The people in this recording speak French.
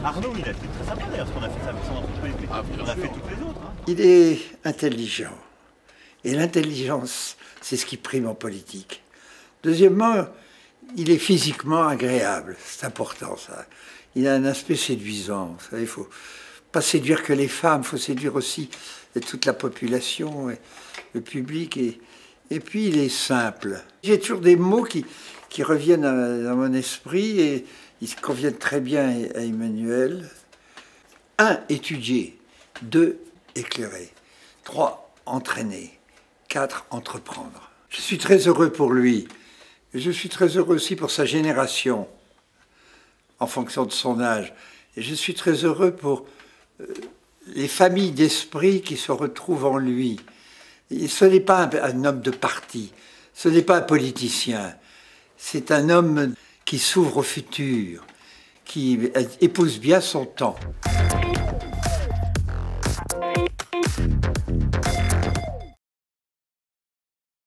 Arnaud, il a été très sympa d'ailleurs, parce qu'on a fait ça avec son entreprise, mais on a fait toutes les autres. Hein. Il est intelligent. Et l'intelligence, c'est ce qui prime en politique. Deuxièmement, il est physiquement agréable. C'est important, ça. Il a un aspect séduisant. Vous savez, il ne faut pas séduire que les femmes, il faut séduire aussi toute la population, et le public. Et puis, il est simple. J'ai toujours des mots qui reviennent dans mon esprit et ils conviennent très bien à Emmanuel. 1. Étudier. 2. Éclairer. 3. Entraîner. 4. Entreprendre. Je suis très heureux pour lui. Je suis très heureux aussi pour sa génération, en fonction de son âge. Et je suis très heureux pour les familles d'esprit qui se retrouvent en lui. Et ce n'est pas un homme de parti, ce n'est pas un politicien. C'est un homme qui s'ouvre au futur, qui épouse bien son temps.